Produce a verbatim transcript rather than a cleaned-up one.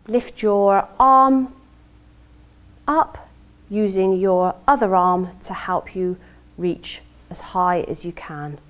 lift your arm up, using your other arm to help you reach as high as you can.